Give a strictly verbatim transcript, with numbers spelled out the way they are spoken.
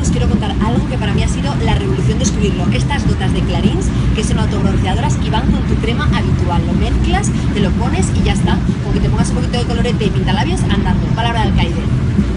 os quiero contar algo que para mí ha sido la revolución de descubrirlo. Estas gotas de Clarins, que son autobronceadoras y van con tu crema habitual. Lo mezclas, te lo pones y ya está. Con que te pongas un poquito de colorete y pintalabios, andando. Palabra de alcaide.